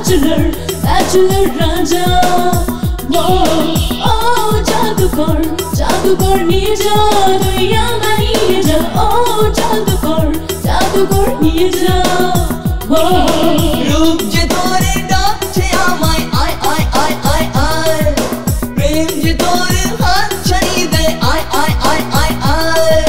bachelor bachelor राजा ओ जादूगर जादूगर নিয়ে যা দুনিয়া বানিয়ে যা ও জাদুকর নিয়ে যা রূপ যে তোরে ডাকছে আমায় আয় আয় আয় আয় আয় প্রেম যে তোরে হাত ছাড়িয়ে দেয় আয় আয় আয় আয় আয়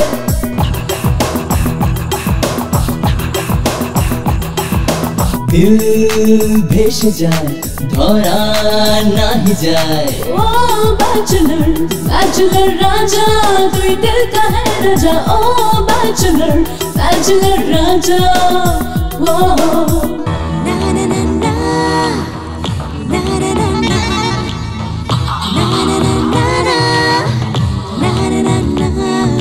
দিল ভেসে যায় ধরা নাহি যায় ओ बैचलर बैचलर राजा তুই दिल का है राजा ओ बैचलर बैचलर राजा ओ ना ना ना ना ना ना ना ना ना ना ना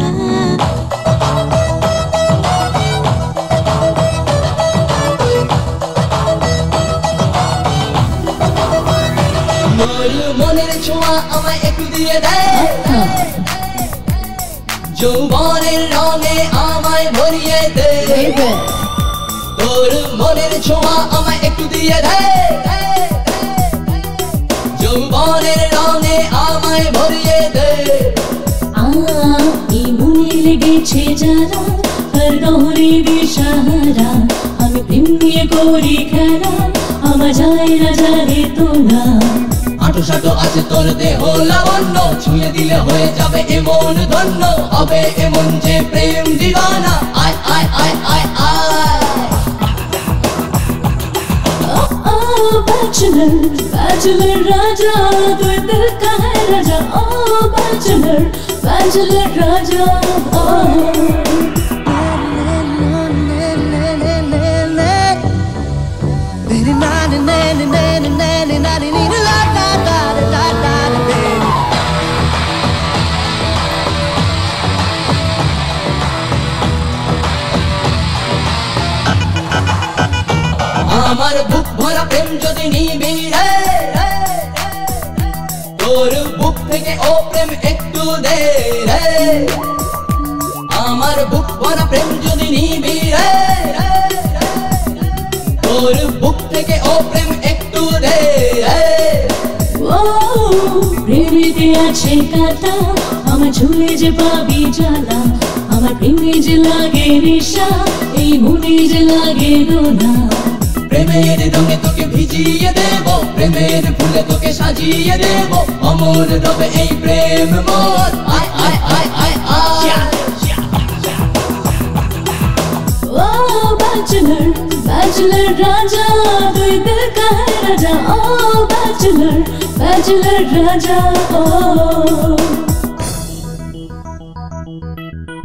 মনের ছোঁয়া আমায় একটু দিয়ে দেয় যৌবনের রঙে আমায় ভরিয়ে দে তোর মনের ছোঁয়া আমায় একটু দিয়ে দেয় যৌবনের রঙে আমায় ভরিয়ে দে এই মনে লেগেছে যারা হর দৌড়ে দিশাহারা আমি প্রেম নিয়ে করি খেলা আমার যায় না যারে তোলা আটো সাটো আছে তোর দেহ লাবণ্য ছুঁয়ে দিলে হয়ে যাবে এমন ধন্য হবে এমন যে প্রেম দিওয়ানা আয় আয় আয় আয় আয় बैचलर बैचलर राजा तू दिल का है राजा ओ बैचलर बैचलर राजा ओ আমার বুক ভরা প্রেম যদি নিবি রে তোর বুক থেকে ও প্রেম একটু দে রে আমার বুক ভরা প্রেম যদি নিবি রে তোর বুক থেকে ও প্রেম একটু দে রে ও প্রেমেতে আছে কাটা আমার ঝুলে যে পাবি জ্বালা আমার প্রেমে যে লাগে নেশা এই মনে যে লাগে দোলা প্রেমের রঙে তোকে ভিজিয়ে দেব প্রেমের ফুলে তোকে সাজিয়ে দেব অমর রবে এই প্রেম মোর আয় আয় আয় আয় আয় ओ बैचलर बैचलर राजा तू दिल का है राजा ओ बैचलर बैचलर राजा ओ